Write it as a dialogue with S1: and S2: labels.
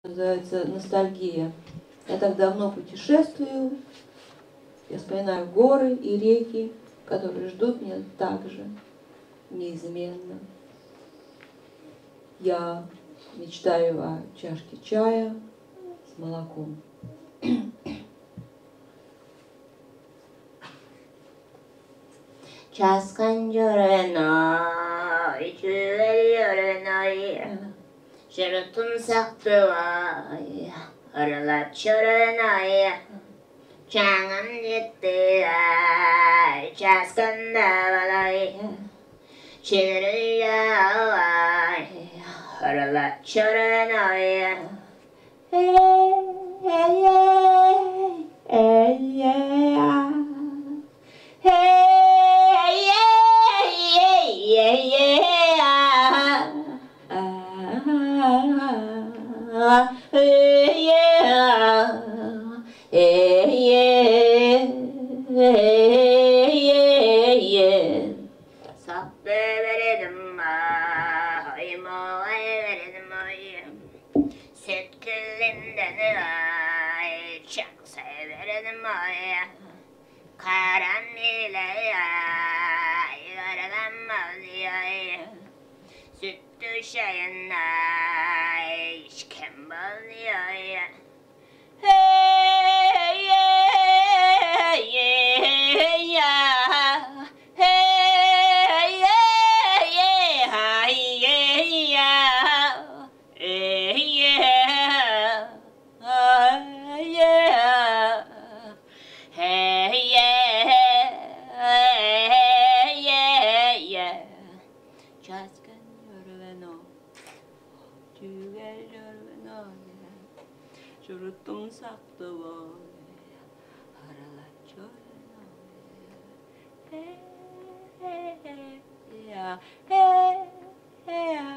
S1: Называется ностальгия. Я так давно путешествую, я вспоминаю горы и реки, которые ждут меня так же неизменно. Я мечтаю о чашке чая с молоком.
S2: Çaskan görenoy, çüvel görenoy, şırıtım saktıvay, arılat çörenoy, çağın gitti ay, çaskan davalay, çırıyavay, arılat çörenoy. Hey, hey, hey, hey, yeah. Hey, yeah, yeah, yeah, hey, yeah, hey, yeah, yeah. Saklı verelim ay, moğay verelim ay. Süt küllinden ay, çok severim ay. Karanlığa yaralanmaz ay, süt düşeyen ay, işkembal ay. Hey, yeah, yeah, yeah. Hey, yeah, yeah, yeah. Hey, yeah, yeah. Hey, yeah, yeah. Çaskan yorveno, çüvel yorveno, şurutum saktı var, haralat yorveno. Hey, yeah, hey, yeah.